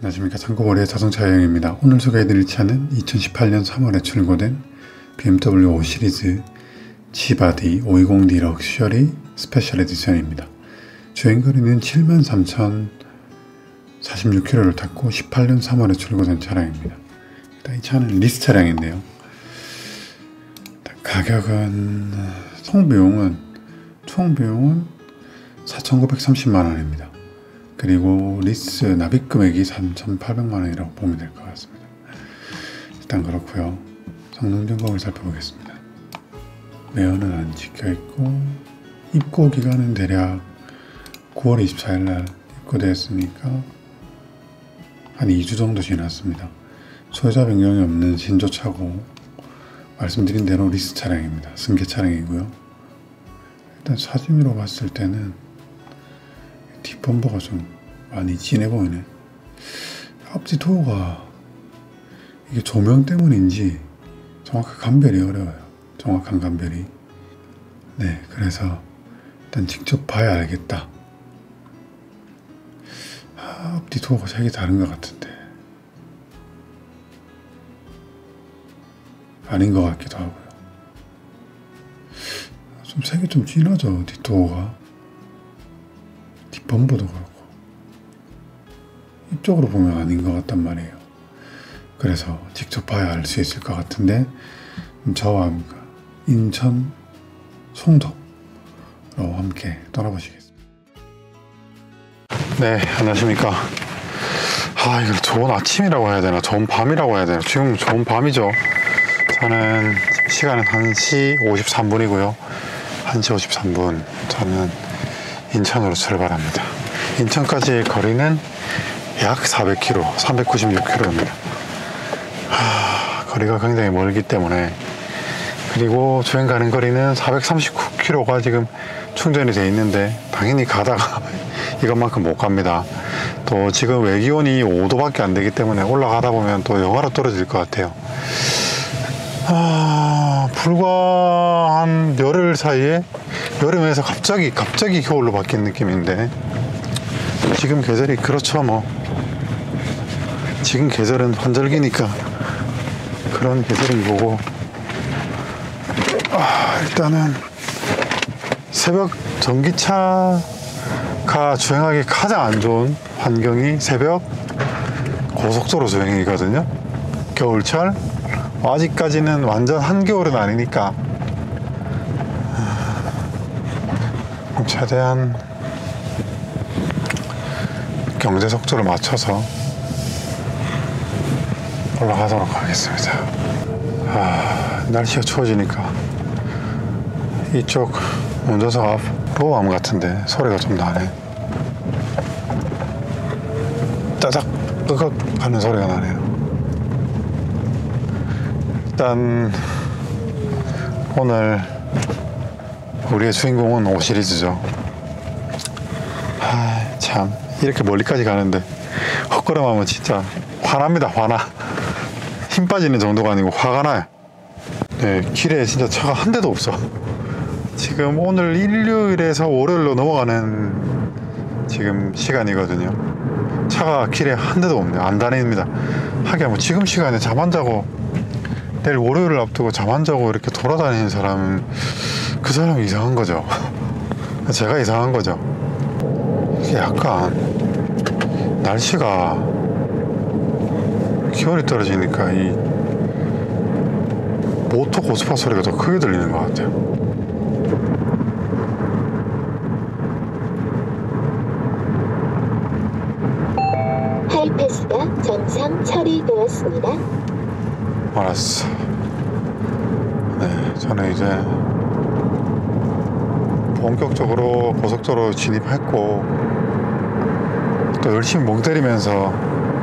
안녕하십니까. 창고머리의 자동차 여행입니다. 오늘 소개해드릴 차는 2018년 3월에 출고된 BMW 5 시리즈 G바디 520D 럭셔리 스페셜 에디션입니다. 주행거리는 73,046km를 탔고 18년 3월에 출고된 차량입니다. 일단 이 차는 리스 차량인데요. 가격은 총 비용은 4,930만원입니다. 그리고 리스 납입 금액이 3,800만원이라고 보면 될 것 같습니다. 일단 그렇고요. 성능 점검을 살펴보겠습니다. 매연은 안 찍혀있고 입고 기간은 대략 9월 24일날 입고되었으니까 한 2주 정도 지났습니다. 소유자 변경이 없는 신조차고 말씀드린 대로 리스 차량입니다. 승계 차량이고요. 일단 사진으로 봤을 때는 뒷범퍼가 좀 많이 진해 보이네. 앞뒤 도어가 이게 조명 때문인지 정확한 감별이 어려워요. 정확한 감별이. 네, 그래서 일단 직접 봐야 알겠다. 앞뒤 도어가 색이 다른 것 같은데 아닌 것 같기도 하고요. 좀 색이 좀 진하죠, 뒷도어가. 뒷범퍼도 그렇고 이쪽으로 보면 아닌 것 같단 말이에요. 그래서 직접 봐야 알 수 있을 것 같은데 저와 인천 송도로 함께 떠나보시겠습니다. 네, 안녕하십니까. 이걸 좋은 아침이라고 해야 되나 좋은 밤이라고 해야 되나. 지금 좋은 밤이죠. 저는 시간은 1시 53분이고요 1시 53분 저는 인천으로 출발합니다. 인천까지의 거리는 약 400km, 396km입니다. 거리가 굉장히 멀기 때문에, 그리고 주행 가는 거리는 439km가 지금 충전이 되어 있는데 당연히 가다가 이것만큼 못 갑니다. 또 지금 외기온이 5도밖에 안 되기 때문에 올라가다 보면 또 영하로 떨어질 것 같아요. 불과 한 열흘 사이에 여름에서 갑자기 겨울로 바뀐 느낌인데, 지금 계절이 그렇죠. 뭐 지금 계절은 환절기니까 그런 계절인 거고. 일단은 새벽 전기차가 주행하기 가장 안 좋은 환경이 새벽 고속도로 주행이거든요. 겨울철 아직까지는 완전 한겨울은 아니니까 최대한 경제 속도를 맞춰서 올라가도록 하겠습니다. 날씨가 추워지니까 이쪽 운전석 앞 로암 같은데 소리가 좀 나네. 짜작 끄덕 하는 소리가 나네요. 일단 오늘 우리의 주인공은 5 시리즈죠. 참 이렇게 멀리까지 가는데 헛걸음하면 진짜 화납니다. 화나. 힘 빠지는 정도가 아니고 화가 나요. 네, 길에 진짜 차가 한 대도 없어. 지금 오늘 일요일에서 월요일로 넘어가는 지금 시간이거든요. 차가 길에 한 대도 없네요. 안 다닙니다. 하긴 뭐 지금 시간에 잠 안 자고 내일 월요일을 앞두고 잠 안 자고 이렇게 돌아다니는 사람은 그 사람이 이상한 거죠. 제가 이상한 거죠. 이게 약간 날씨가 기온이 떨어지니까 이 모터 고스파 소리가 더 크게 들리는 것 같아요. 하이패스가 정상 처리되었습니다. 알았어. 네, 저는 이제 본격적으로 고속도로 진입했고 또 열심히 멍 때리면서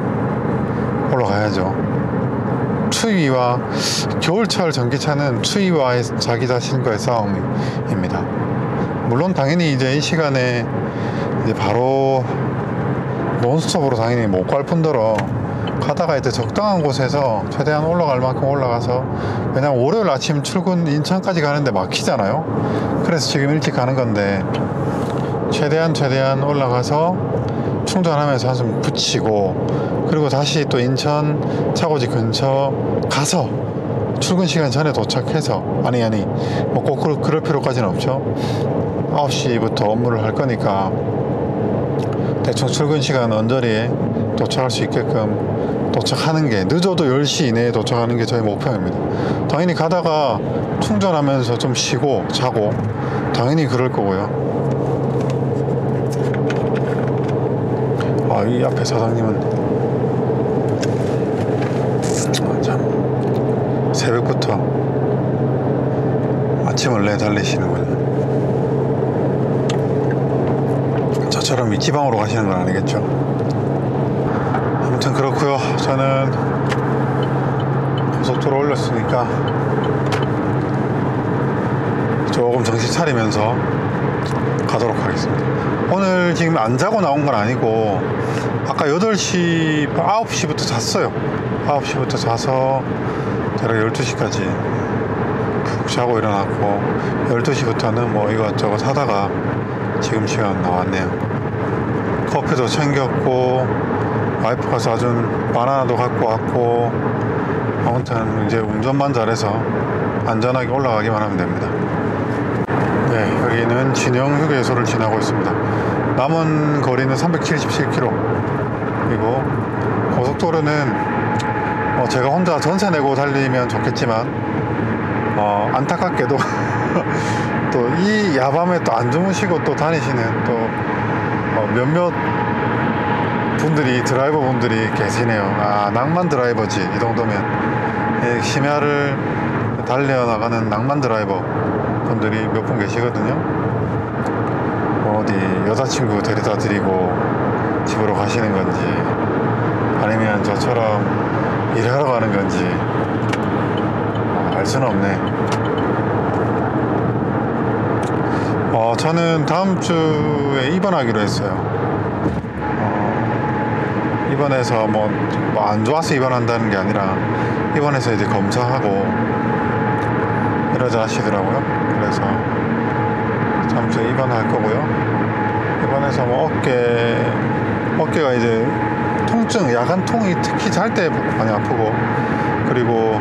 올라가야죠. 추위와 겨울철 전기차는 추위와 자기 자신과의 싸움입니다. 물론 당연히 이제 이 시간에 이제 바로 논스톱으로 당연히 못 갈 뿐더러 가다가 이제 적당한 곳에서 최대한 올라갈 만큼 올라가서, 왜냐면 월요일 아침 출근 인천까지 가는데 막히잖아요. 그래서 지금 일찍 가는 건데 최대한 올라가서 충전하면서 한숨 붙이고, 그리고 다시 또 인천 차고지 근처 가서 출근 시간 전에 도착해서, 아니 뭐 꼭 그럴 필요까지는 없죠. 9시부터 업무를 할 거니까 대충 출근 시간 언저리에 도착할 수 있게끔 도착하는 게, 늦어도 10시 이내에 도착하는 게 저희 목표입니다. 당연히 가다가 충전하면서 좀 쉬고 자고 당연히 그럴 거고요. 이 앞에 사장님은 참 새벽부터 아침을 내달리시는군요. 저처럼 윗지방으로 가시는 건 아니겠죠. 아무튼 그렇고요. 저는 고속도로 올렸으니까 조금 정신 차리면서 가도록 하겠습니다. 오늘 지금 안 자고 나온 건 아니고, 아까 8시, 9시부터 잤어요. 9시부터 자서 제가 12시까지 푹 자고 일어났고, 12시부터는 뭐 이것저것 하다가 지금 시간 나왔네요. 커피도 챙겼고, 와이프가 사준 바나나도 갖고 왔고, 아무튼 이제 운전만 잘해서 안전하게 올라가기만 하면 됩니다. 네, 여기는 진영 휴게소를 지나고 있습니다. 남은 거리는 377km. 그리고 고속도로는 제가 혼자 전세 내고 달리면 좋겠지만, 안타깝게도 또 이 야밤에 또 안 주무시고 또 다니시는 또 몇몇 분들이, 드라이버 분들이 계시네요. 낭만 드라이버지, 이 정도면. 심야를 달려나가는 낭만 드라이버 분들이 몇 분 계시거든요. 어디 여자친구 데려다 드리고 집으로 가시는 건지, 아니면 저처럼 일하러 가는 건지 알 수는 없네. 저는 다음 주에 입원하기로 했어요. 입원해서 뭐 안 좋아서 입원한다는 게 아니라, 입원해서 이제 검사하고 이러자 하시더라고요. 그래서 다음 주에 입원할 거고요. 입원해서 뭐 어깨가 이제 통증, 야간통이 특히 잘 때 많이 아프고, 그리고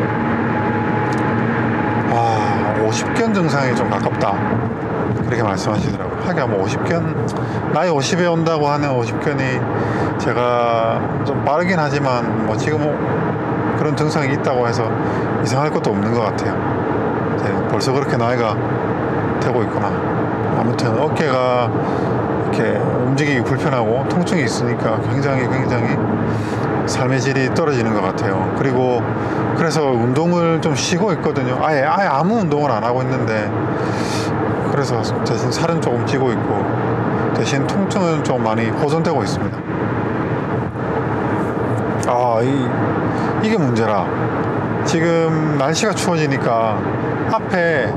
50견 증상이 좀 가깝다, 그렇게 말씀하시더라고요. 하긴 뭐 50견, 나이 50에 온다고 하는 50견이 제가 좀 빠르긴 하지만 뭐 지금 그런 증상이 있다고 해서 이상할 것도 없는 것 같아요. 벌써 그렇게 나이가 되고 있구나. 아무튼 어깨가 이렇게 움직이기 불편하고 통증이 있으니까 굉장히 삶의 질이 떨어지는 것 같아요. 그리고 그래서 운동을 좀 쉬고 있거든요. 아예 아무 운동을 안 하고 있는데, 그래서 대신 살은 조금 찌고 있고, 대신 통증은 좀 많이 호전되고 있습니다. 이게 문제라. 지금 날씨가 추워지니까 앞에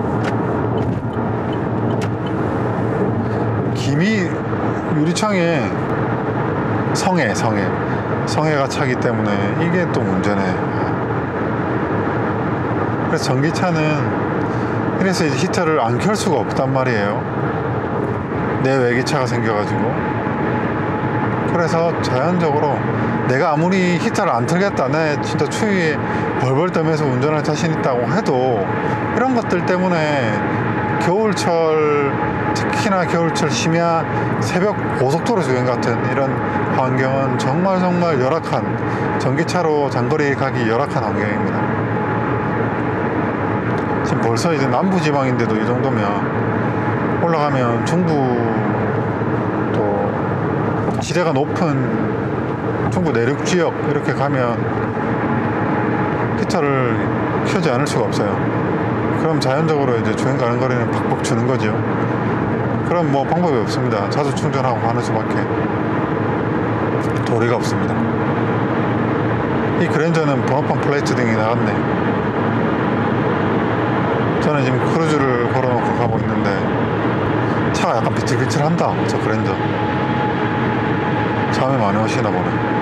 김이 유리창에 성에가 차기 때문에 이게 또 문제네. 그래서 전기차는 이래서 이제 히터를 안 켤 수가 없단 말이에요. 내외기차가 생겨가지고. 그래서 자연적으로 내가 아무리 히터를 안 틀겠다, 내 진짜 추위에 벌벌 떨면서 운전할 자신 있다고 해도, 이런 것들 때문에 겨울철, 특히나 겨울철 심야 새벽 고속도로 주행 같은 이런 환경은 정말 열악한, 전기차로 장거리 가기 열악한 환경입니다. 지금 벌써 이제 남부지방인데도 이 정도면, 올라가면 중부, 또 지대가 높은 중부 내륙 지역 이렇게 가면 히터를 켜지 않을 수가 없어요. 그럼 자연적으로 이제 주행 가는 거리는 팍팍 주는 거죠. 그럼 뭐 방법이 없습니다. 자주 충전하고 가는 수밖에 도리가 없습니다. 이 그랜저는 번호판 플레이트 등이 나갔네. 저는 지금 크루즈를 걸어놓고 가고 있는데 차가 약간 비틀비틀한다. 저 그랜저 잠이 많이 오시나 보네.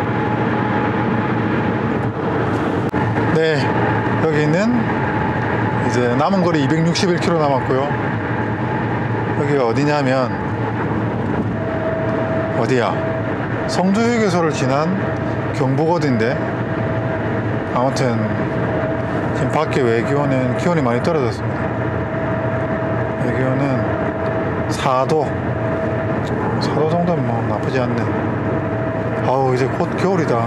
네, 여기는 이제 남은 거리 261km 남았고요. 여기가 어디냐면 어디야? 성주휴게소를 지난 경부고디인데, 아무튼 지금 밖에 외기온은 기온이 많이 떨어졌습니다. 외기온은 4도 정도면 뭐 나쁘지 않네. 아우, 이제 곧 겨울이다.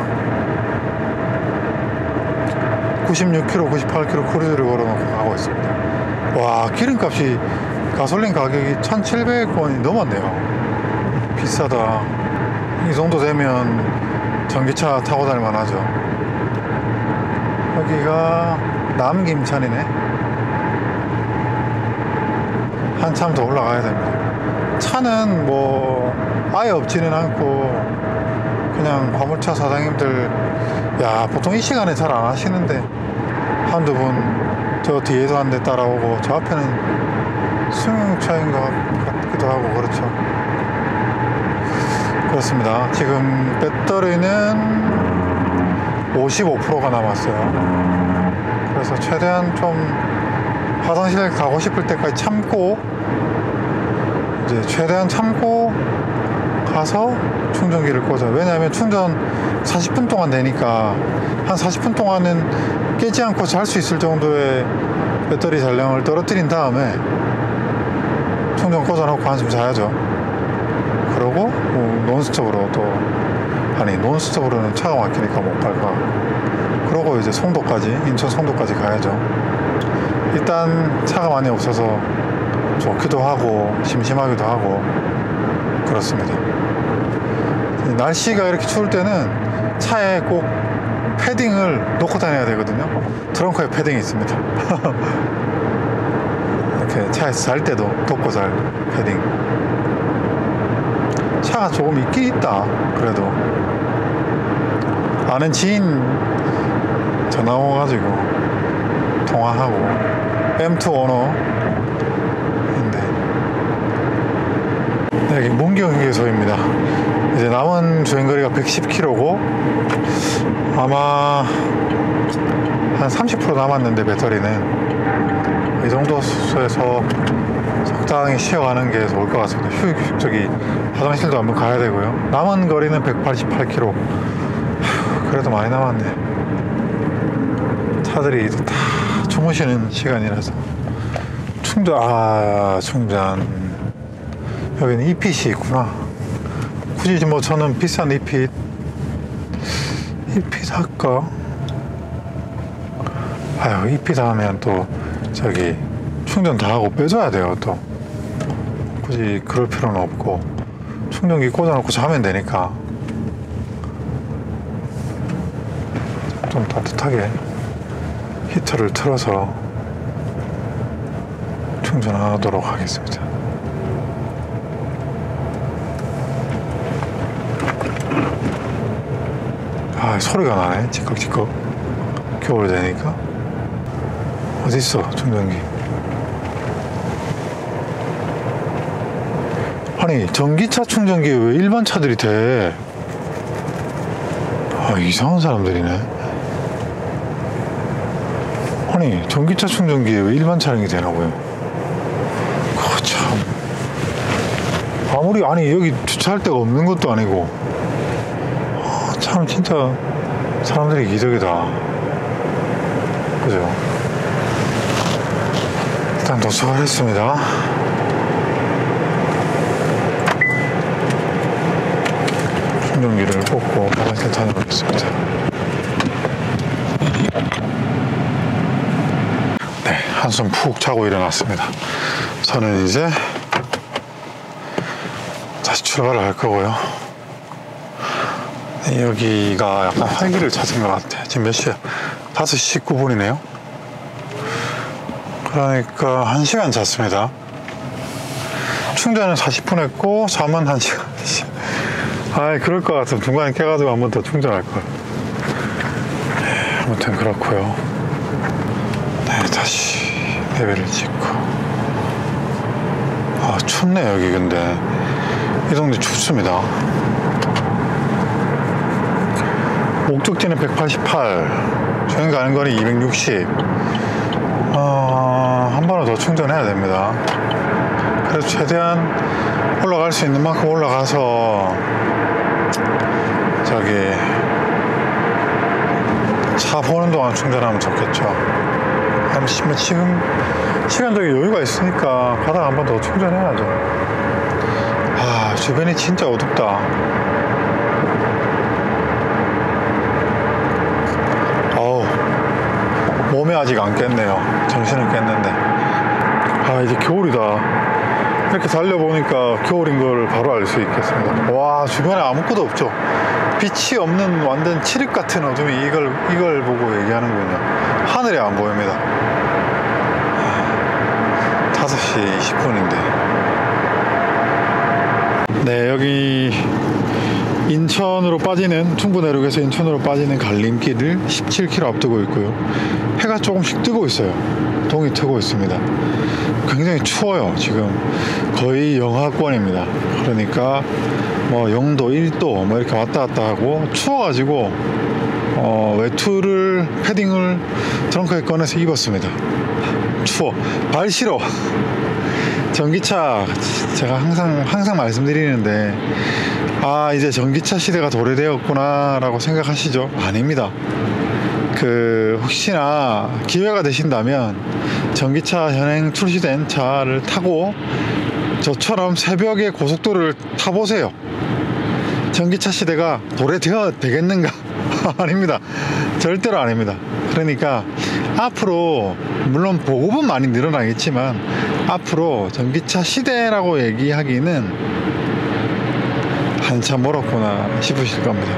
96km, 98km 코리도를 걸어놓고 가고 있습니다. 와, 기름값이, 가솔린 가격이 1,700원이 넘었네요. 비싸다. 이 정도 되면 전기차 타고 다닐 만하죠. 여기가 남김천이네. 한참 더 올라가야 됩니다. 차는 뭐 아예 없지는 않고, 그냥 화물차 사장님들, 야, 보통 이 시간에 잘 안 하시는데 한두 분 저 뒤에도 한 대 따라오고, 저 앞에는 승용차인 것 같기도 하고, 그렇죠. 그렇습니다. 지금 배터리는 55%가 남았어요. 그래서 최대한 좀 화장실 가고 싶을 때까지 참고, 이제 최대한 참고 가서 충전기를 꽂아요. 왜냐하면 충전 40분 동안 되니까, 한 40분 동안은 깨지 않고 잘 수 있을 정도의 배터리 잔량을 떨어뜨린 다음에 충전 꽂아놓고 한숨 자야죠. 그러고 뭐 논스톱으로 또, 아니 논스톱으로는 차가 막히니까 못 갈 거 같고, 그러고 이제 송도까지, 인천 송도까지 가야죠. 일단 차가 많이 없어서 좋기도 하고 심심하기도 하고 그렇습니다. 날씨가 이렇게 추울 때는 차에 꼭 패딩을 놓고 다녀야 되거든요. 트렁크에 패딩이 있습니다. 이렇게 차에서 잘 때도 덮고 잘 패딩. 차가 조금 있긴 있다. 그래도 아는 지인 전화 와가지고 통화하고, M2 오너인데, 여기 문경휴게소입니다. 이제 남은 주행거리가 110km고 아마 한 30% 남았는데, 배터리는 이 정도 수에서 적당히 쉬어가는 게 좋을 것 같습니다. 저기 화장실도 한번 가야 되고요. 남은 거리는 188km. 그래도 많이 남았네. 차들이 다 주무시는 시간이라서. 충전. 여기는 EPC 있구나. 굳이 뭐 저는 비싼 EP 살까? 아유, EP 사면 또 저기 충전 다 하고 빼줘야 돼요. 또 굳이 그럴 필요는 없고, 충전기 꽂아놓고 자면 되니까 좀 따뜻하게 히터를 틀어서 충전하도록 하겠습니다. 아, 소리가 나네. 찌꺽찌꺽. 겨울 되니까. 어딨어, 충전기. 아니, 전기차 충전기 왜 일반 차들이 돼? 아, 이상한 사람들이네. 아니, 전기차 충전기에 왜 일반 차량이 되나고요? 참. 아무리, 아니, 여기 주차할 데가 없는 것도 아니고. 참, 진짜 사람들이 기적이다. 그죠? 일단 도착을 했습니다. 충전기를 꽂고 화장실 다녀오겠습니다. 네, 한숨 푹 자고 일어났습니다. 저는 이제 다시 출발을 할 거고요. 여기가 약간 활기를 찾은 것 같아. 지금 몇 시야? 5시 19분이네요. 그러니까 1시간 잤습니다. 충전은 40분 했고 잠은 1시간. 아, 그럴 것 같으면 중간에 깨가지고 한 번 더 충전할 걸. 네, 아무튼 그렇고요. 네, 다시 내비를 찍고. 아, 춥네 여기. 근데 이 동네 춥습니다. 목적지는 188, 주행 가는 거리 260. 한 번은 더 충전해야 됩니다. 그래서 최대한 올라갈 수 있는 만큼 올라가서 저기 차 보는 동안 충전하면 좋겠죠. 지금 시간적인 여유가 있으니까 가다가 한 번 더 충전해야죠. 아, 주변이 진짜 어둡다. 어우, 몸이 아직 안 깼네요. 정신은 깼는데. 아, 이제 겨울이다. 이렇게 달려보니까 겨울인 걸 바로 알 수 있겠습니다. 와, 주변에 아무것도 없죠. 빛이 없는 완전 칠흑 같은 어둠이 이걸 보고 얘기하는군요. 하늘이 안 보입니다. 5시 20분인데. 네, 여기 인천으로 빠지는, 충부내륙에서 인천으로 빠지는 갈림길을 17km 앞두고 있고요. 해가 조금씩 뜨고 있어요. 동이 트고 있습니다. 굉장히 추워요. 지금 거의 영하권입니다. 그러니까 뭐 0도, 1도 뭐 이렇게 왔다 갔다 하고 추워가지고 외투를, 패딩을 트렁크에 꺼내서 입었습니다. 추워. 발 시려. 전기차, 제가 항상 말씀드리는데, 아, 이제 전기차 시대가 도래되었구나 라고 생각하시죠? 아닙니다. 혹시나 기회가 되신다면 전기차 현행 출시된 차를 타고 저처럼 새벽에 고속도로를 타보세요. 전기차 시대가 도래되겠는가? 아닙니다. 절대로 아닙니다. 그러니까 앞으로 물론 보급은 많이 늘어나겠지만 앞으로 전기차 시대라고 얘기하기는 한참 멀었구나 싶으실 겁니다.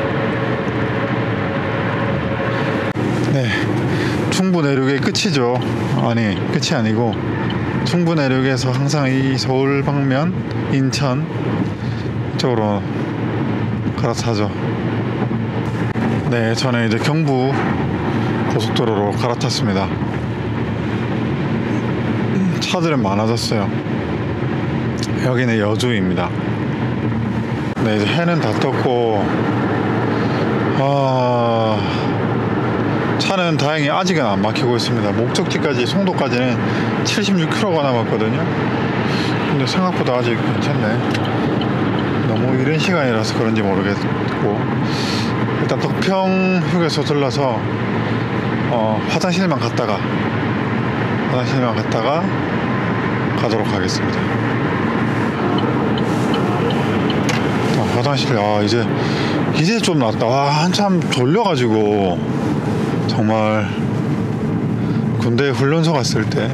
네, 충부 내륙의 끝이죠. 아니, 끝이 아니고 충부 내륙에서 항상 이 서울 방면, 인천 쪽으로 갈아타죠. 네, 저는 이제 경부 고속도로로 갈아탔습니다. 차들은 많아졌어요. 여기는 여주입니다. 네, 이제 해는 다 떴고, 차는 다행히 아직은 안 막히고 있습니다. 목적지까지, 송도까지는 76km가 남았거든요. 근데 생각보다 아직 괜찮네. 너무 이른 시간이라서 그런지 모르겠고, 일단 덕평 휴게소 들러서 화장실만 갔다가 가도록 하겠습니다. 화장실, 이제 좀 낫다. 한참 졸려가지고 정말 군대 훈련소 갔을 때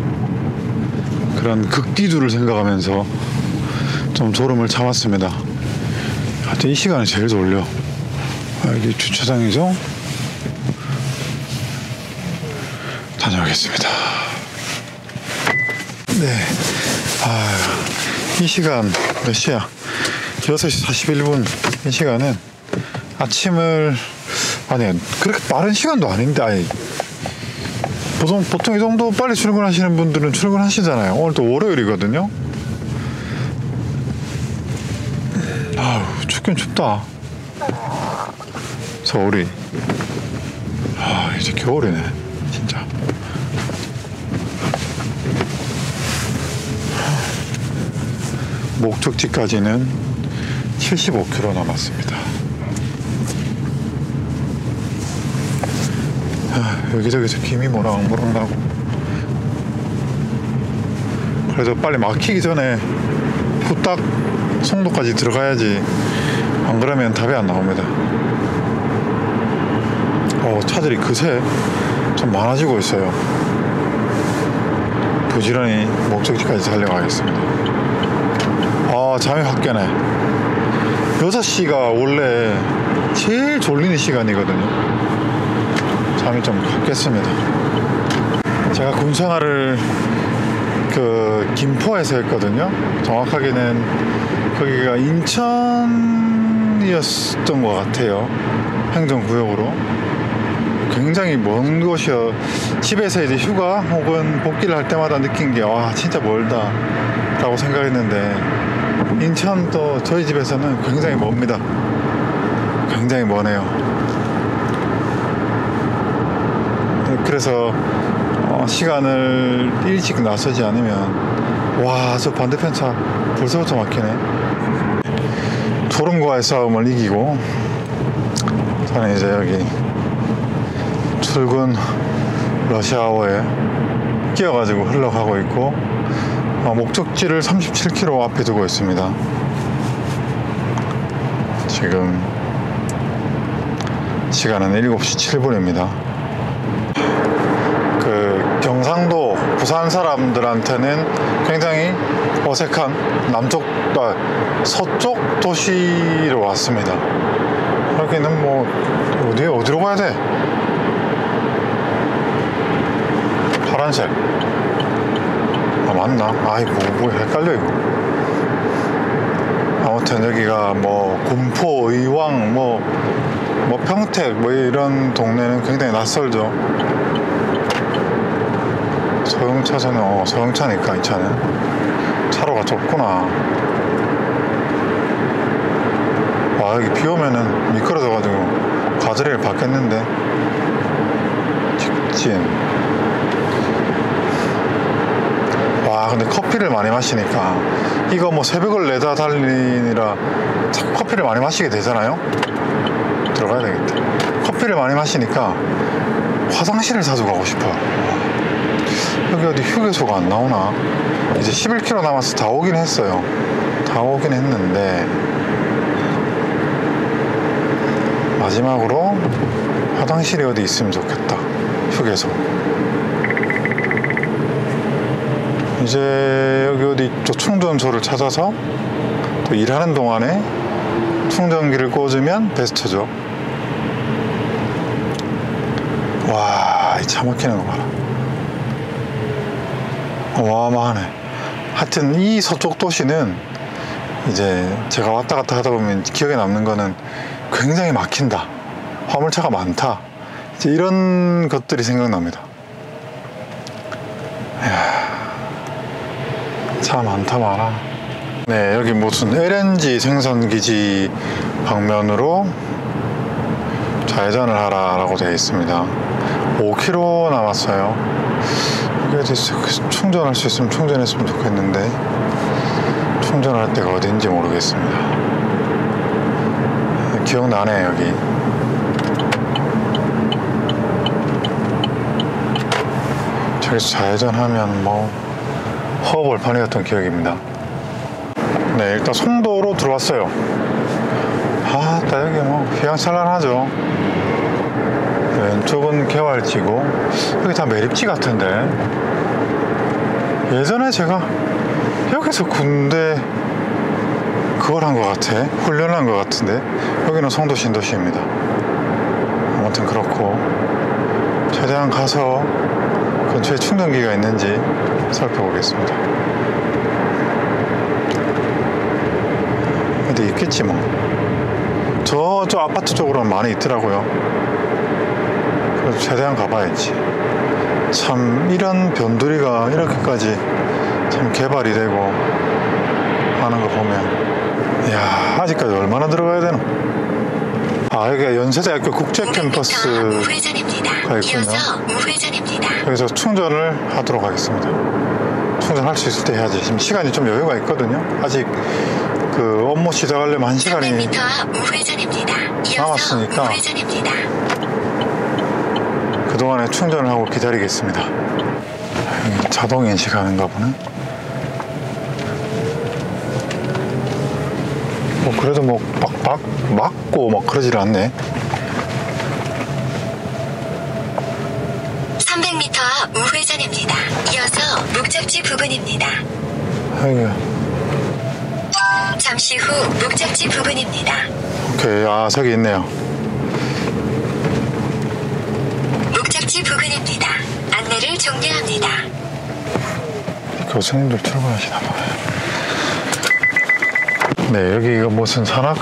그런 극기두를 생각하면서 좀 졸음을 참았습니다. 하여튼 이 시간이 제일 졸려. 여기 주차장이죠? 다녀오겠습니다. 네. 이 시간 몇 시야? 6시 41분. 이 시간은 아침을, 아니, 그렇게 빠른 시간도 아닌데, 보통 이 정도 빨리 출근하시는 분들은 출근하시잖아요. 오늘 또 월요일이거든요. 춥긴 춥다. 서울이. 이제 겨울이네, 진짜. 목적지까지는 75km 남았습니다. 여기저기서 김이 모락모락 나고. 그래도 빨리 막히기 전에 후딱 송도까지 들어가야지. 안 그러면 답이 안 나옵니다. 차들이 그새 좀 많아지고 있어요. 부지런히 목적지까지 달려가겠습니다. 잠이 확 깨네. 6시가 원래 제일 졸리는 시간이거든요. 잠이 좀 확 깼습니다. 제가 군 생활을 김포에서 했거든요. 정확하게는 거기가 인천이었던 것 같아요. 행정구역으로. 굉장히 먼 곳이요. 집에서 이제 휴가 혹은 복귀를 할 때마다 느낀 게, 진짜 멀다 라고 생각했는데, 인천도 저희 집에서는 굉장히 멉니다. 굉장히 머네요. 그래서 시간을 일찍 나서지 않으면, 저 반대편 차 벌써부터 막히네. 소름과의 싸움을 이기고 저는 이제 여기 출근 러시아워에 끼어가지고 흘러가고 있고 목적지를 37km 앞에 두고 있습니다. 지금 시간은 7시 7분입니다. 그 경상도 부산 사람들한테는 굉장히 어색한 서쪽 도시로 왔습니다. 여기는 뭐 어디로 가야 돼? 파란색. 아 맞나? 아이 뭐 헷갈려 이거. 아무튼 여기가 뭐 군포, 의왕, 뭐 평택 뭐 이런 동네는 굉장히 낯설죠. 서영차선은 서영차니까 이 차는 차로가 좁구나. 와 여기 비 오면은 미끄러져 가지고 가드레일 받겠는데. 직진. 와 근데 커피를 많이 마시니까 이거 뭐 새벽을 내다 달리느라 자꾸 커피를 많이 마시게 되잖아요. 들어가야 되겠다. 커피를 많이 마시니까 화장실을 자주 가고 싶어요. 여기 어디 휴게소가 안 나오나? 이제 11km 남아서 다 오긴 했어요. 다 오긴 했는데 마지막으로 화장실이 어디 있으면 좋겠다. 휴게소. 이제 여기 어디 또 충전소를 찾아서 또 일하는 동안에 충전기를 꽂으면 베스트죠. 와, 이 차 막히는 거 봐라. 어마어마하네. 하여튼 이 서쪽 도시는 이제 제가 왔다 갔다 하다 보면 기억에 남는 거는 굉장히 막힌다, 화물차가 많다, 이제 이런 것들이 생각납니다. 이야, 차 많다 많아. 네, 여기 무슨 LNG 생산기지 방면으로 좌회전을 하라라고 되어 있습니다. 5km 남았어요. 이게 충전할 수 있으면 충전했으면 좋겠는데 충전할 데가 어딘지 모르겠습니다. 기억나네. 여기 저기서 좌회전하면 뭐 허벌판이었던 기억입니다. 네, 일단 송도로 들어왔어요. 아, 여기 뭐 휘황찬란하죠. 왼쪽은 개활지고 여기 다 매립지 같은데 예전에 제가 여기서 군대 그걸 한 것 같아. 훈련한 것 같은데 여기는 송도 신도시입니다. 아무튼 그렇고 최대한 가서 근처에 충전기가 있는지 살펴보겠습니다. 어디 있겠지 뭐. 저 아파트 쪽으로는 많이 있더라고요. 그래서 최대한 가봐야지. 참 이런 변두리가 이렇게까지 참 개발이 되고 하는 거 보면 이야, 아직까지 얼마나 들어가야 되나. 아, 여기가 연세대학교 국제캠퍼스가 있군요. 여기서 충전을 하도록 하겠습니다. 충전할 수 있을 때 해야지. 지금 시간이 좀 여유가 있거든요. 아직 그 업무 시작하려면 1시간이 남았으니까 그동안에 충전을 하고 기다리겠습니다. 자동 인식하는가 보네. 뭐 그래도 뭐 막고 막 그러질 않네. 300m 앞 우회전입니다. 이어서 목적지 부근입니다. 아이고. 잠시 후 목적지 부근입니다. 오케이, 아 저기 있네요. 목적지 부근입니다. 안내를 종료합니다. 교수님들 출근하시나 봐요. 네, 여기가 무슨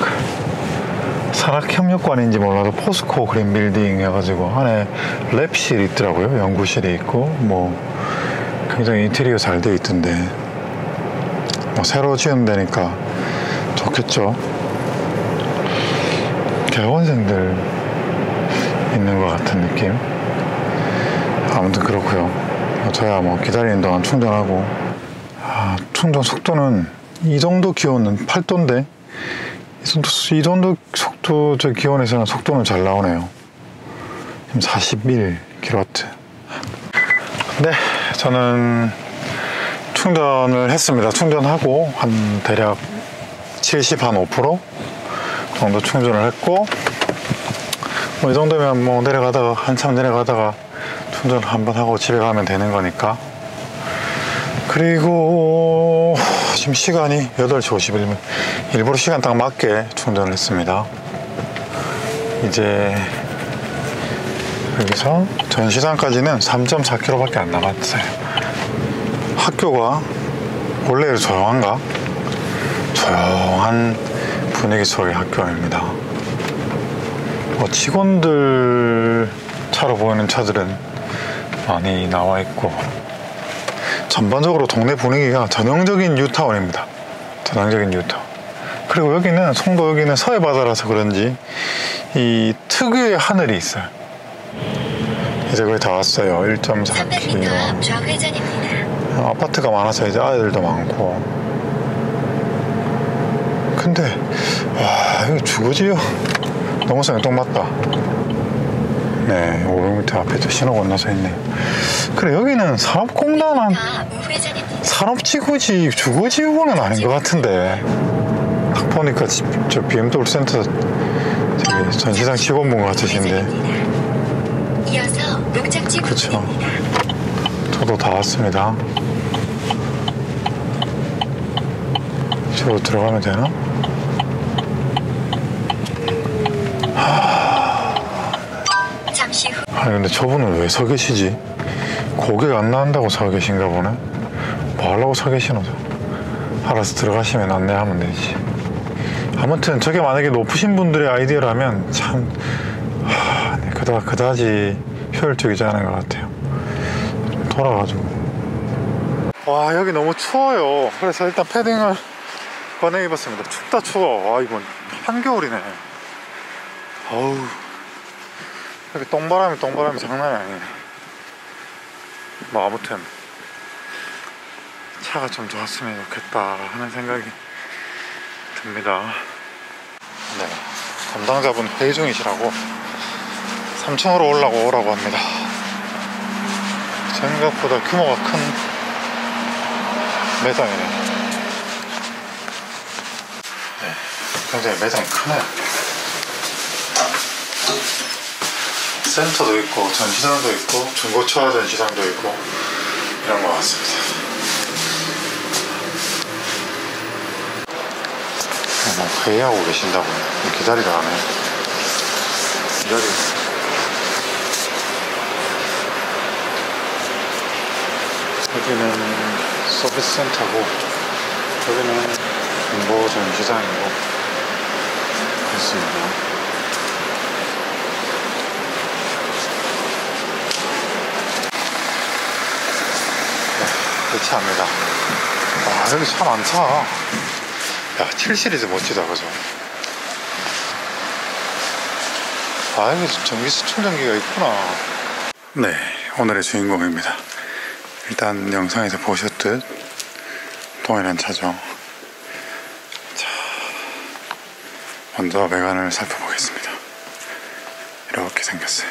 산학협력관인지 몰라도 포스코 그린 빌딩 해가지고 안에 랩실이 있더라고요. 연구실이 있고 뭐 굉장히 인테리어 잘 돼 있던데 뭐 새로 지은 데니까 좋겠죠. 개원생들 있는 것 같은 느낌. 아무튼 그렇고요. 저야 뭐 기다리는 동안 충전하고. 충전 속도는 이 정도 기온은 8도인데 이 정도 속도, 저 기온에서는 속도는 잘 나오네요. 지금 41kW. 네, 저는 충전을 했습니다. 충전하고 한 대략 5% 정도 충전을 했고, 뭐 이 정도면 뭐 내려가다가 한참 내려가다가 충전 한번 하고 집에 가면 되는 거니까. 그리고 지금 시간이 8시 51분. 일부러 시간 딱 맞게 충전을 했습니다. 이제 여기서 전시장까지는 3.4km 밖에 안 남았어요. 학교가 원래 조용한가? 조용한 분위기 속의 학교입니다. 직원들 차로 보이는 차들은 많이 나와 있고, 전반적으로 동네 분위기가 전형적인 뉴타운입니다. 전형적인 뉴타운. 그리고 여기는 송도, 여기는 서해 바다라서 그런지 이 특유의 하늘이 있어요. 이제 거의 다 왔어요. 1.4km. 300m 앞 좌회전입니다. 아파트가 많아서 이제 아이들도 많고. 근데 와, 이거 주거지요. 너무 생뚱맞다. 네, 500m 앞에도 신호 건너서 있네요. 그래, 여기는 산업공단한 산업지구지 주거지구는 아닌 것 같은데. 딱 보니까 저 BMW 센터 저기 전시장 직원분 같으신데. 이어서 목적지 그쵸. 저도 다 왔습니다. 저로 들어가면 되나? 잠시 후 아니 근데 저분은 왜 서 계시지? 고객 안 나온다고 서 계신가 보네. 뭐 하려고 서 계시노? 알아서 들어가시면 안내하면 되지. 아무튼 저게 만약에 높으신 분들의 아이디어라면 참 그다지 효율적이지 않은 것 같아요. 돌아가지고. 와, 여기 너무 추워요. 그래서 일단 패딩을 꺼내 입었습니다. 춥다 추워. 와, 이건 한겨울이네. 어우, 여기 똥바람이 장난이 아니네. 뭐 아무튼 차가 좀 좋았으면 좋겠다 하는 생각이 듭니다. 네, 담당자분 회의 중이시라고 3층으로 오라고 합니다. 생각보다 규모가 큰 매장이네. 네, 굉장히 매장이 크네. 센터도 있고 전시장도 있고 중고차 전시장도 있고 이런 것 같습니다. 뭐 회의하고 계신다고 기다리라 하네. 여기는 서비스 센터고 여기는 정보 전시장이고 그렇습니다. 대체합니다. 아, 여기 차 많다. 야, 7시리즈 멋지다, 그죠? 아, 여기 전기수 충전기가 있구나. 네, 오늘의 주인공입니다. 일단 영상에서 보셨듯 동일한 차죠. 자, 먼저 외관을 살펴보겠습니다. 이렇게 생겼어요.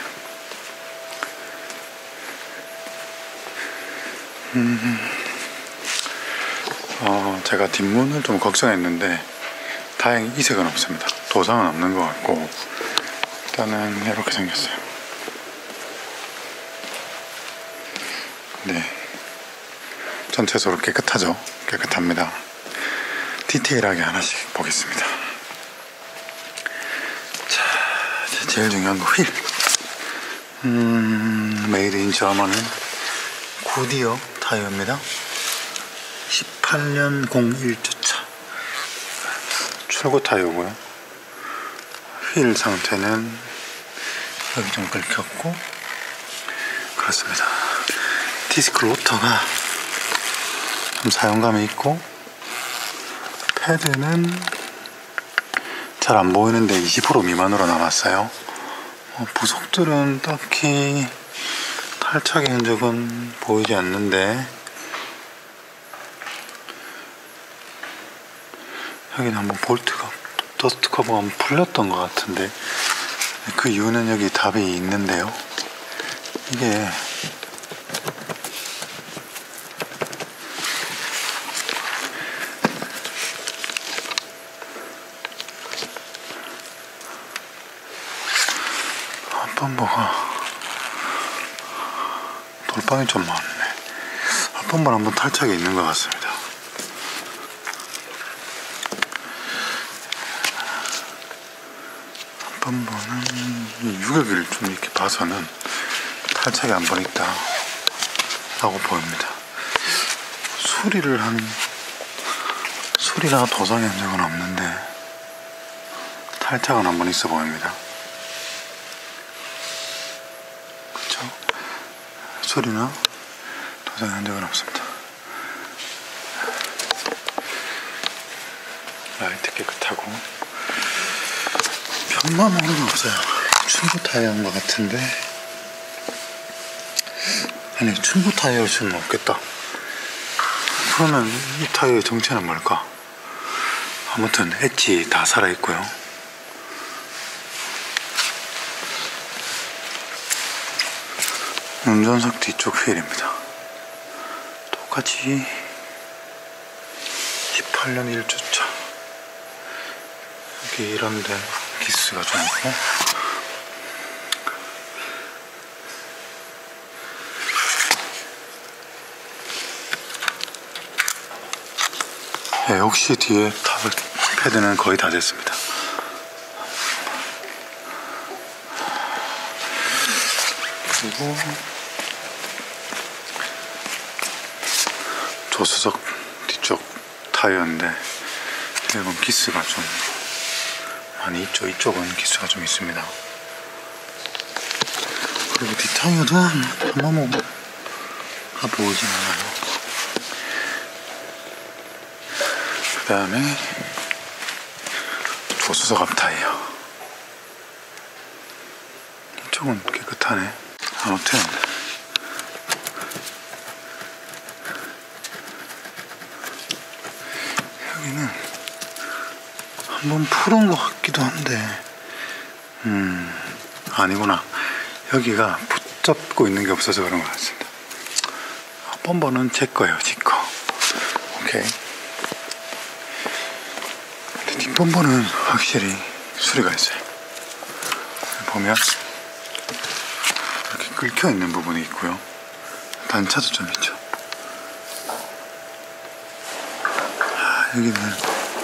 제가 뒷문을 좀 걱정했는데 다행히 이색은 없습니다. 도장은 없는 것 같고 일단은 이렇게 생겼어요. 네, 전체적으로 깨끗하죠. 깨끗합니다. 디테일하게 하나씩 보겠습니다. 자, 제일 중요한 거 휠. 메이드 인 저먼 구디어 타이어입니다. 18년 01주차 출고 타이어고요. 휠 상태는 여기 좀 긁혔고 그렇습니다. 디스크 로터가 좀 사용감이 있고 패드는 잘 안 보이는데 20% 미만으로 남았어요. 부속들은 딱히 탈착의 흔적은 보이지 않는데 여기는 한번 볼트가 더스트 커버가 풀렸던 것 같은데, 그 이유는 여기 답이 있는데요. 이게 앞범버가 돌빵이 좀 많네. 앞범버 한번 탈착이 있는 것 같습니다. 앞범버는 유격을 좀 이렇게 봐서는 탈착이 한 번 있다 라고 보입니다. 수리나 도장이 한 적은 없는데 탈착은 한 번 있어 보입니다. 그쵸? 수리나 도장이 한 적은 없습니다. 라이트 깨끗하고 편마모는 없어요. 춘구 타이어인 것 같은데, 아니 춘구 타이어일 수는 없겠다. 그러면 이 타이어의 정체는 뭘까? 아무튼 엣지 다 살아있고요. 운전석 뒤쪽 휠입니다. 똑같이 18년 1주차. 여기 이런데 기스가 좀 있고, 네, 역시 뒤에 패드는 거의 다 됐습니다. 그리고 조수석 뒤쪽 타이어인데 이건 기스가 좀 많이 있죠. 이쪽은 기스가 좀 있습니다. 그리고 뒷타이어도 한번 보이진 않아요. 그 다음에 조수석 앞 타이어, 이쪽은 깨끗하네. 아무튼 여기는 한번 풀은 것 같기도 한데 아니구나. 여기가 붙잡고 있는 게 없어서 그런 것 같습니다. 범버는 제 거예요. 제 거. 오케이. 뒷범버는 확실히 수리가 있어요. 보면 이렇게 긁혀 있는 부분이 있고요. 단차도 좀 있죠. 여기는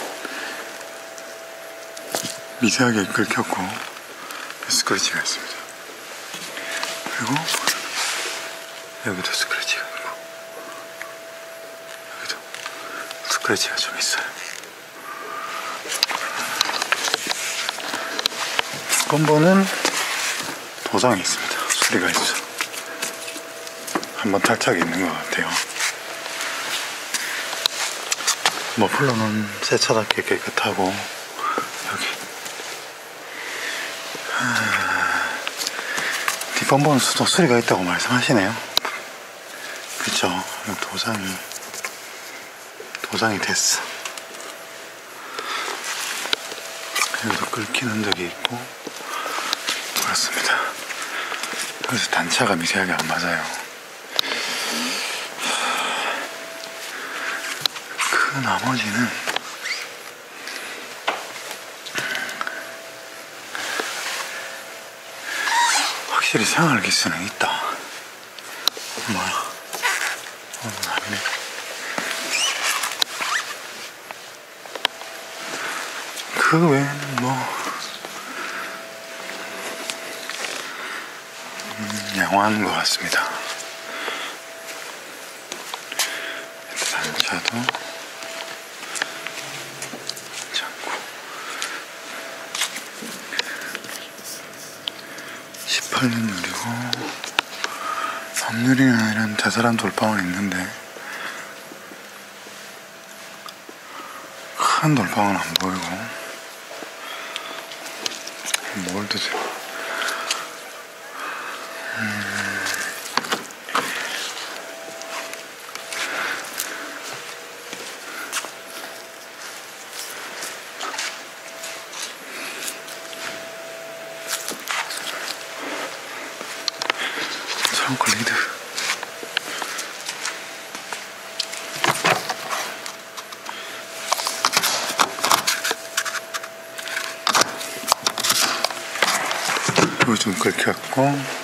미세하게 긁혔고 스크래치가 있습니다. 그리고 여기도 스크래치가 있고 여기도 스크래치가 좀 있어요. 범버는 도장이 있습니다. 수리가 있어. 한번 탈착이 있는 것 같아요. 머플러는 세차답게 깨끗하고, 여기 뒷범버는 수리가 있다고 말씀하시네요. 그쵸? 도장이 됐어. 여기도 긁히는 적이 있고 그렇습니다. 그래서 단차가 미세하게 안 맞아요. 그 나머지는 확실히 생활 기스는 있다. 뭐야? 아니네. 그 외에는 뭐 양호한 것 같습니다. 단차도 괜찮고 18년 유리고, 앞유리나 이런 자잘한 돌방은 있는데 큰 돌방은 안 보이고, 뭘 드세요? 트렁크 리드. 이거 좀 긁혔고,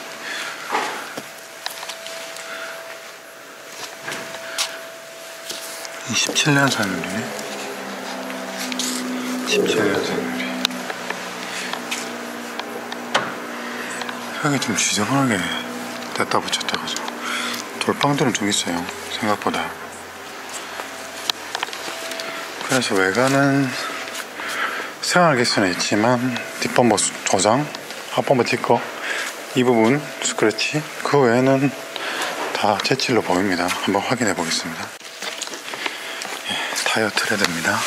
17년 산유리네. 17년 산유리. 여기 좀 지저분하게 뗐다 붙였다 가지고 돌빵들은 좀 있어요, 생각보다. 그래서 외관은 생활 개수는 있지만 뒷범버 도장, 앞범버 티커, 이 부분 스크래치, 그 외에는 다 재질로 보입니다. 한번 확인해 보겠습니다. 타이어 트레드입니다.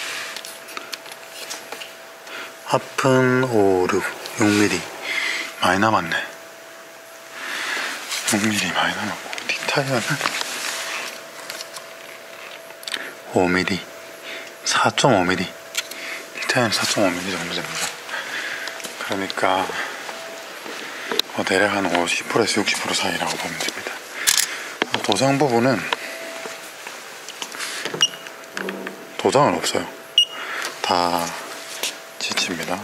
앞은 5, 6mm 많이 남았네. 6mm 많이 남았고, 뒷타이어는 5mm, 4.5mm, 뒷타이어는 4.5mm 정도 됩니다. 그러니까 대략 한 50%에서 60% 사이라고 보면 됩니다. 도장 부분은 도장은 없어요. 다 지치입니다.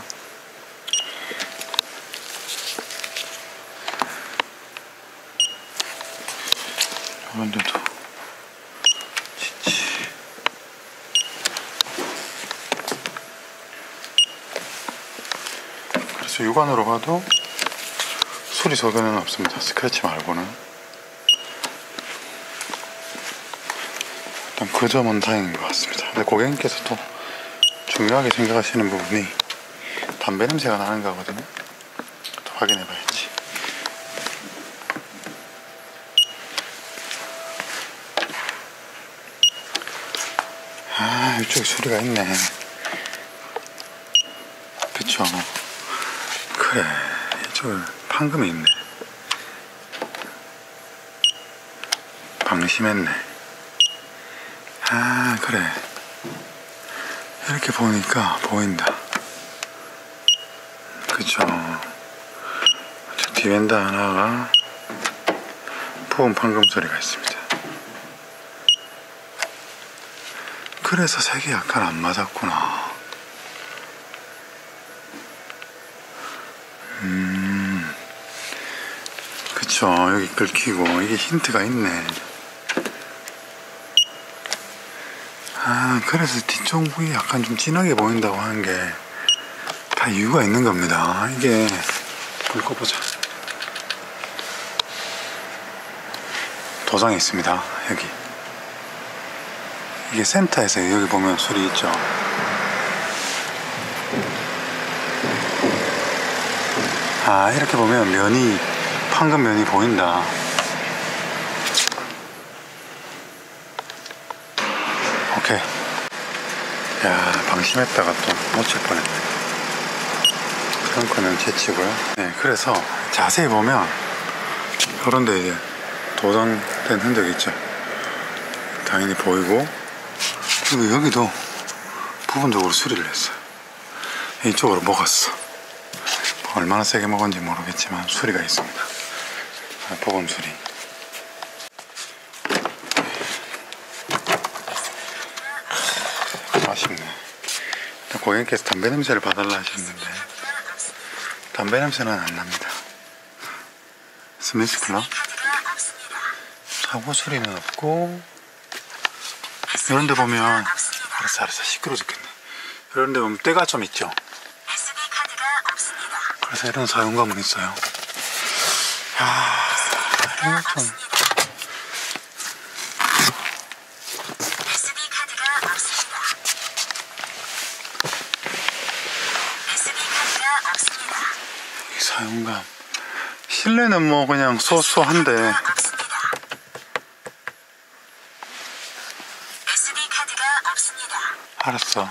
이런데도 지치. 그래서 육안으로 봐도 소리 소견은 없습니다. 스크래치 말고는. 일단 그 점은 다행인 것 같습니다. 근데 고객님께서 또 중요하게 생각하시는 부분이 담배 냄새가 나는 거거든요. 또 확인해 봐야지. 아, 이쪽에 소리가 있네. 그쵸? 그래, 이쪽에 판금이 있네. 방심했네. 아, 그래. 이렇게 보니까 보인다. 그쵸. 저 뒤엔드 하나가 부은 판금 소리가 있습니다. 그래서 색이 약간 안 맞았구나. 그쵸. 여기 긁히고 이게 힌트가 있네. 아, 그래서 뒤쪽 부위 약간 좀 진하게 보인다고 하는 게 다 이유가 있는 겁니다. 이게 불 꺼보자. 도장이 있습니다. 여기. 이게 센터에서 여기 보면 소리 있죠. 아, 이렇게 보면 면이, 판금 면이 보인다. 오케이. 야, 방심했다가 또 놓칠 뻔했네. 트렁크는 제치고요. 네, 그래서 자세히 보면 그런데 이제 도장된 흔적이 있죠. 당연히 보이고, 그리고 여기도 부분적으로 수리를 했어요. 이쪽으로 먹었어. 얼마나 세게 먹었는지 모르겠지만 수리가 있습니다. 보건 수리. 아쉽네. 고객님께서 담배 냄새를 봐달라 하셨는데 담배 냄새는 안 납니다. 스미스 클럽 사고 소리는 없고, 이런데 보면 알았어 시끄러워 죽겠네. 이런데 보면 때가 좀 있죠. 그래서 이런 사용감은 있어요. 이거 좀 이 사용감. 실내는 뭐 그냥 소소한데 알았어.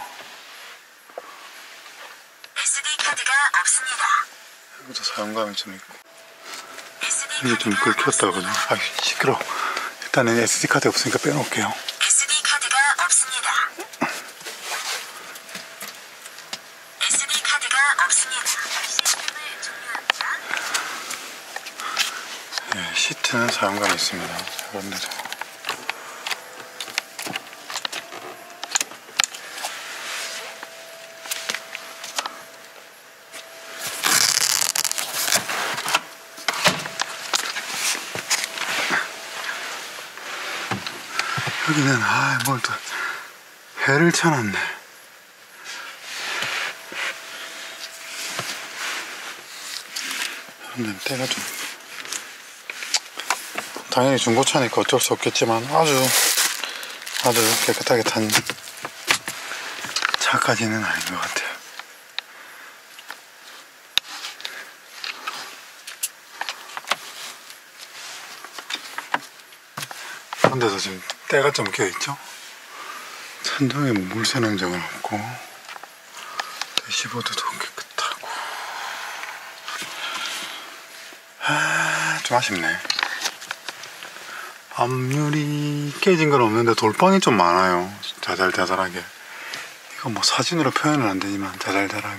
SD카드가 없습니다. 여기도 사용감이 좀 있고, 이게 좀 긁혔다거든요. 아, 시끄러워. 일단은 SD카드 없으니까 빼놓을게요. SD카드가 없습니다. SD카드가 없습니다. 시스템을 종료합니다. 예, 시트는 사용감이 있습니다. 그런데도 여기는 뭘 또 해를 쳐놨네. 근데 때가 좀 당연히 중고차니까 어쩔 수 없겠지만 아주 깨끗하게 탄 차까지는 아닌 것 같아요. 그런데도 지금 때가 좀 껴있죠? 천정에 물새 흔적은 없고 대시보드도 깨끗하고 좀 아쉽네. 앞유리 깨진 건 없는데 돌방이 좀 많아요. 자잘자잘하게. 이거 뭐 사진으로 표현은 안 되지만 자잘자잘하게.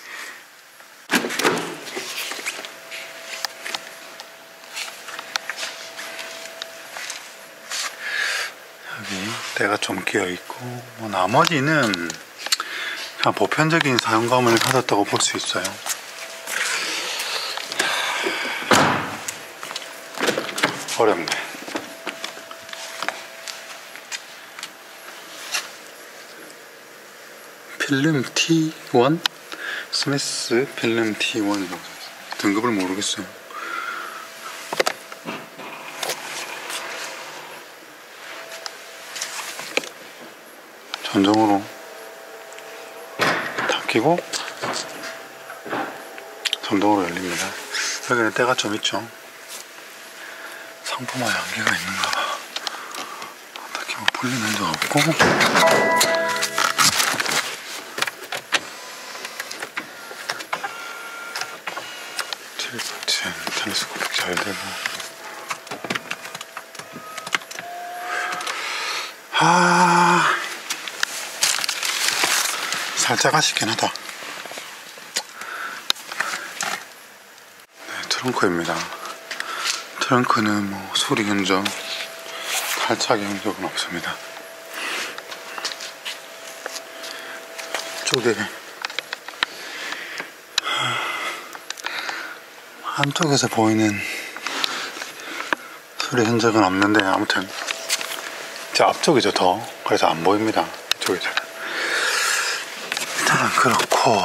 여기 때가 좀 끼어 있고 뭐 나머지는 그냥 보편적인 사용감을 가졌다고 볼 수 있어요. 어렵네. 필름 T1? 스미스 필름 T1이라고 등급을 모르겠어요. 전정으로 닫히고 전동으로 열립니다. 여기는 때가 좀 있죠. 상품화 양계가 있는가봐. 딱히 뭐 풀린 흔적 없고 텔레스코픽 잘 되고 살짝 아쉽긴 하다. 네, 트렁크입니다. 트렁크는 뭐 수리 흔적, 탈착의 흔적은 없습니다. 이쪽에 한쪽에서 보이는 수리 흔적은 없는데 아무튼 저 앞쪽이죠 더. 그래서 안 보입니다. 이쪽이죠. 일단은 그렇고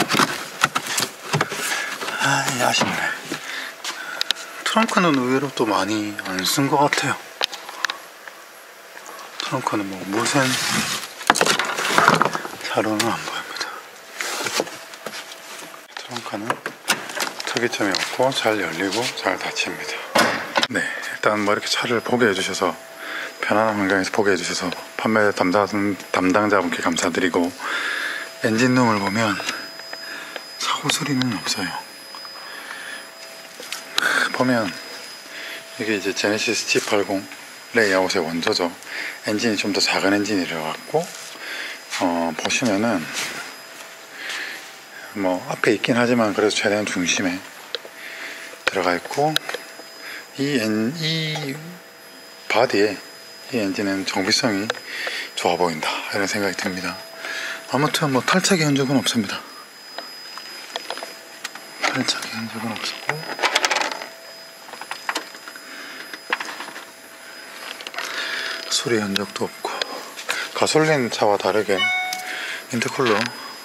아쉽네. 트렁크는 의외로 또 많이 안 쓴 것 같아요. 트렁크는 뭐 물센 차로는 안 보입니다. 트렁크는 특이점이 없고 잘 열리고 잘 닫힙니다. 네, 일단 뭐 이렇게 차를 보게 해주셔서 편안한 환경에서 보게 해주셔서 판매 담당자분께 감사드리고, 엔진룸을 보면 사고 소리는 없어요. 보면 이게 이제 제네시스 G80 레이아웃의 원조죠. 엔진이 좀 더 작은 엔진이라 갖고 보시면은 뭐 앞에 있긴 하지만 그래도 최대한 중심에 들어가 있고, 이 바디에 이 엔진은 정비성이 좋아 보인다 이런 생각이 듭니다. 아무튼 뭐 탈착의 흔적은 없습니다. 탈착의 흔적은 없었고 수리 흔적도 없고, 가솔린 차와 다르게 인터쿨러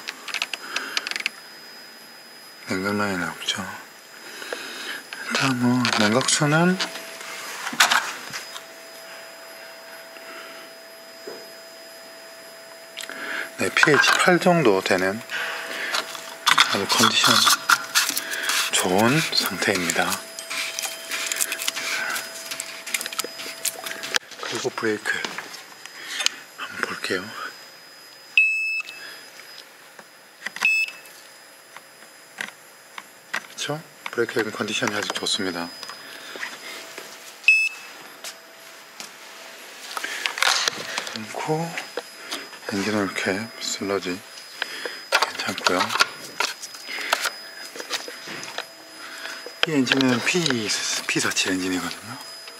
냉각 라인은 없죠. 일단 뭐 냉각수는 네, pH 8 정도 되는 아주 컨디션 좋은 상태입니다. 그리고 브레이크 한번 볼게요. 그렇죠? 브레이크 컨디션이 아주 좋습니다. 그리고 엔진오일 캡 슬러지 괜찮고요. 이 엔진은 P47 엔진이거든요.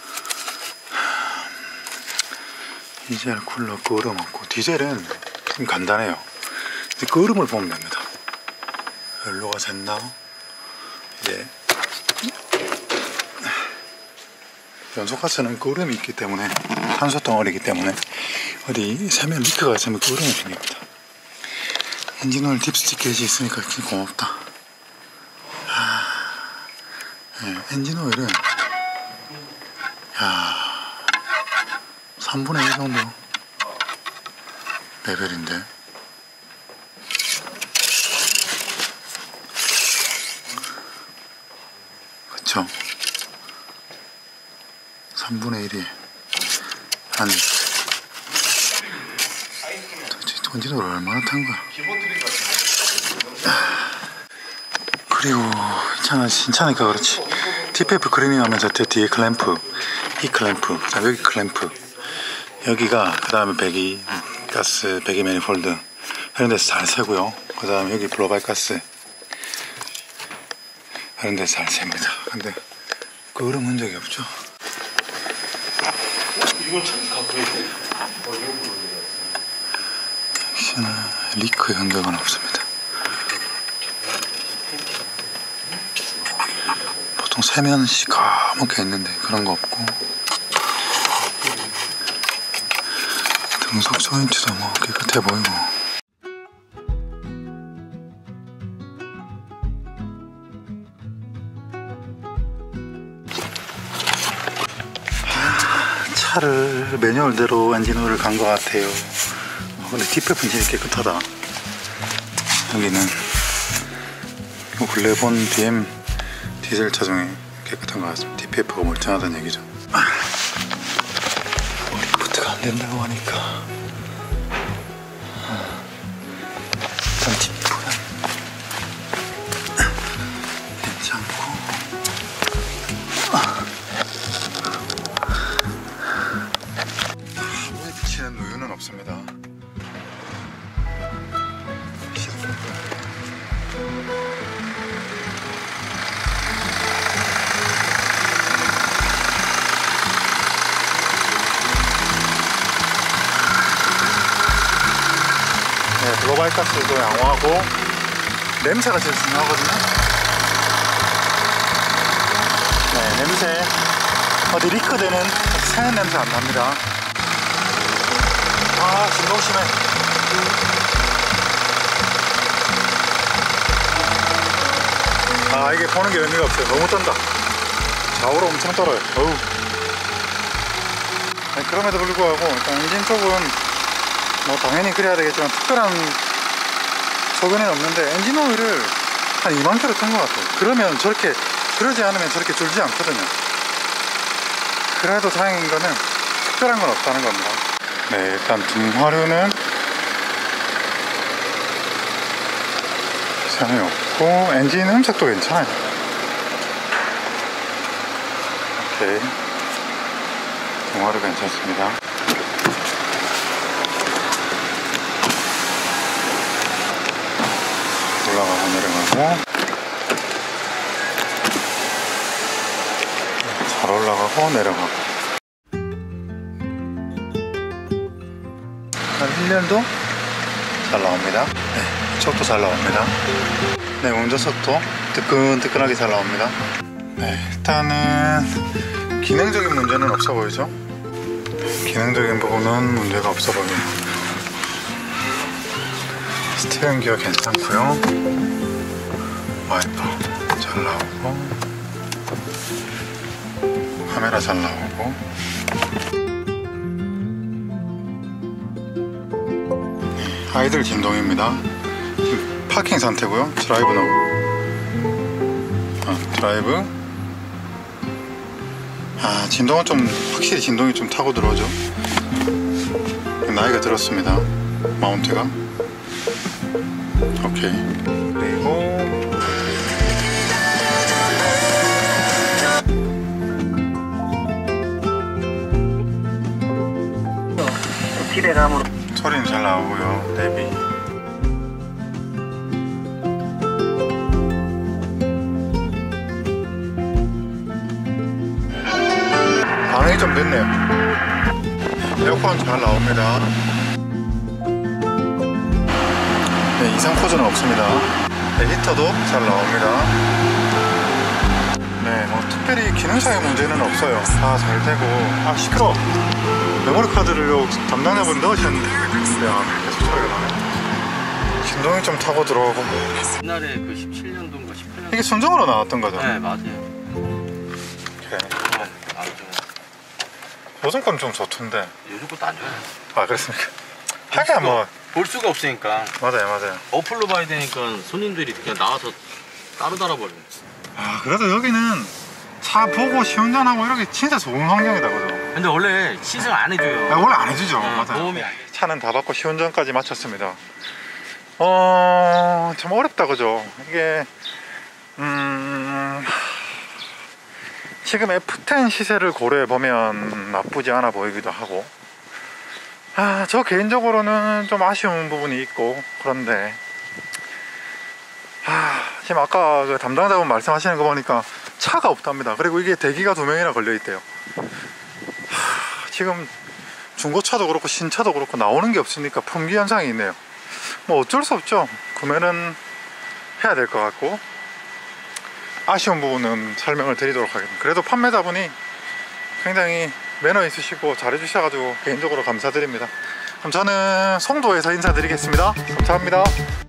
디젤 쿨러 끄름 없고, 디젤은 좀 간단해요. 끄름을 보면 됩니다. 연료가 샜나? 이제 연소가스는 끄름이 있기 때문에, 탄소 덩어리이기 때문에 어디 세면 리크가 있으면 끄름이 생깁니다. 엔진오일 딥스틱 게이지 있으니까 진짜 고맙다. 네, 엔진오일은 3분의 1 정도 레벨인데, 그쵸? 3분의 1이 한 엔진오일 얼마나 탄 거야? 그리고 신차니까 그렇지, TPF 클리닝 하면서 뒤에 클램프, 이 클램프, 자 여기 클램프, 여기가 그 다음에 배기 가스, 배기 매니폴드 이런 데서 잘 새고요. 그 다음에 여기 블로바이 가스 이런 데서 잘 셉니다. 근데 끄름 흔적이 없죠. 이건 차기 갖고 있네. 역시나 리크 흔적은 없습니다. 보통 세면 시커멓게 있는데 그런 거 없고, 등속 조인트도 뭐 깨끗해 보이고. 차를 매뉴얼대로 엔진오일을 간 것 같아요. 근데 TPF 엔진이 깨끗하다. 여기는 근래 본 BM 디젤 차 중에 깨끗한 것 같습니다. TPF가 멀쩡하다는 얘기죠. 리프트가 안 된다고 하니까 일단 TPF는 괜찮고, 문에 붙이는 우유는 없습니다. 네, 글로벌 가스도 양호하고, 냄새가 제일 중요하거든요. 네, 냄새 어디 리크되는 새는 냄새 안 납니다. 아, 진동 심해. 아, 이게 보는 게 의미가 없어요. 너무 떤다. 좌우로 엄청 떨어요. 어우. 아니, 그럼에도 불구하고 일단 엔진 쪽은 뭐 당연히 그래야 되겠지만 특별한 소견은 없는데, 엔진 오일을 한 2만 킬로 탄 것 같아요. 그러지 않으면 저렇게 줄지 않거든요. 그래도 다행인 거는 특별한 건 없다는 겁니다. 네, 일단 등화류는 이상이 없고, 엔진 음색도 괜찮아요. 오케이, 등화류 괜찮습니다. 올라가고 내려가고, 잘 올라가고 내려가고. 힐련도 잘 나옵니다. 네, 이쪽도 잘 나옵니다. 네, 운전석도 뜨끈뜨끈하게 잘 나옵니다. 네, 일단은 기능적인 문제는 없어 보이죠? 기능적인 부분은 문제가 없어 보여요. 스티어링 기어 괜찮고요. 와이퍼 잘 나오고, 카메라 잘 나오고, 아이들 진동입니다. 지금 파킹 상태고요. 드라이브 드라이브. 진동은 좀 확실히 진동이 좀 타고 들어오죠. 나이가 들었습니다. 마운트가. 오케이. 그리고 기대감으로 소리는 잘 나오고요. 내비. 좀 됐네요. 에어컨 잘 나옵니다. 네, 이상 코드는 없습니다. 네, 히터도 잘 나옵니다. 네, 뭐 특별히 기능상의 문제는 없어요. 다 잘 되고. 아, 시끄러워. 메모리 카드를 담당자분 넣으셨는데 계속 소리가 나네. 진동이 좀 타고 들어오고. 옛날에 그 17년도인가 18년도 이게 순정으로 나왔던 거죠? 네 맞아요. 네. 안 좋아요. 요즘 건 좀 좋던데. 요즘 것도 안 좋아요. 아, 그렇습니까? 하긴 뭐 볼 수가 없으니까 맞아요. 어플로 봐야 되니까 손님들이 그냥 나와서 따로 달아버려요. 아, 그래도 여기는 차 보고 시운전하고 이렇게 진짜 좋은 환경이다, 그죠? 근데 원래 시승 안 해줘요. 아, 원래 안 해주죠. 네, 맞아요. 보험이 안 돼. 차는 다 받고 시운전까지 마쳤습니다. 참 어렵다, 그죠? 이게 지금 F10 시세를 고려해 보면 나쁘지 않아 보이기도 하고, 저 개인적으로는 좀 아쉬운 부분이 있고, 그런데 지금 아까 그 담당자분 말씀하시는 거 보니까 차가 없답니다. 그리고 이게 대기가 2명이나 걸려 있대요. 지금 중고차도 그렇고 신차도 그렇고 나오는 게 없으니까 품귀 현상이 있네요. 뭐 어쩔 수 없죠. 구매는 해야 될 것 같고, 아쉬운 부분은 설명을 드리도록 하겠습니다. 그래도 판매자분이 굉장히 매너 있으시고 잘해주셔가지고 개인적으로 감사드립니다. 그럼 저는 송도에서 인사드리겠습니다. 감사합니다.